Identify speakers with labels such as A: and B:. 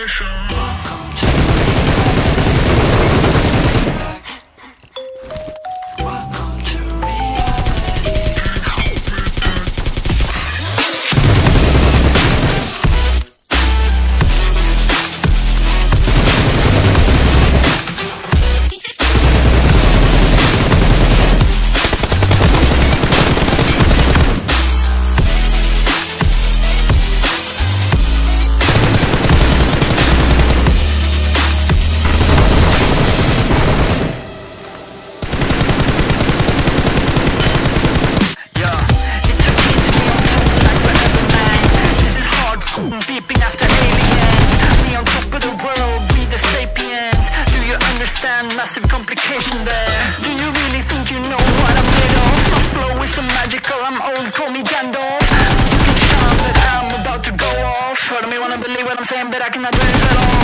A: Massive complication there. Do you really think you know what I'm made of? My flow is so magical, I'm old, call me Gandalf. You can shout that I'm about to go off. Follow me, wanna believe what I'm saying, but I cannot do this at all.